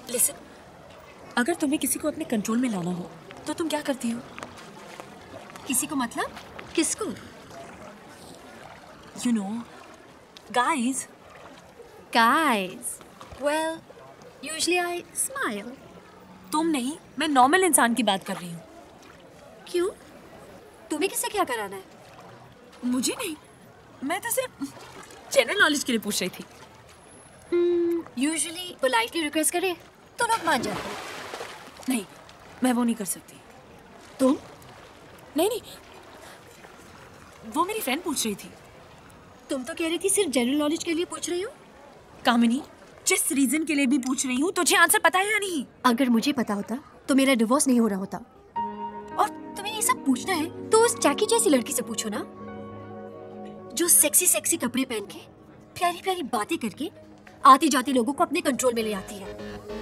Listen, अगर तुम्हें किसी को अपने कंट्रोल में लाना हो तो तुम क्या करती हो? किसी को मतलब? किसको? You know, guys. Guys. Well, usually I smile. तुम नहीं, मैं नॉर्मल इंसान की बात कर रही हूँ। क्यों? तुम्हें किससे क्या कराना है? मुझे नहीं, मैं तो सिर्फ जनरल नॉलेज के लिए पूछ रही थी। Usually politely request करे तो लोग मान जाते हैं। नहीं, मैं वो नहीं कर सकती। तुम? नहीं, वो मेरी फ्रेंड पूछ रही थी। तुम तो कह रही थी सिर्फ जनरल नॉलेज के लिए पूछ रही हो। कामिनी, जिस रीजन के लिए भी पूछ रही हूँ तुझे आंसर पता है या नहीं? अगर मुझे पता होता तो मेरा डिवोर्स नहीं हो रहा होता। और तुम्हें ये सब पूछना है तो उस जैकी जैसी लड़की से पूछो ना, जो सेक्सी सेक्सी कपड़े पहन के प्यारी प्यारी बातें करके आते जाते लोगों को अपने कंट्रोल में ले आती है।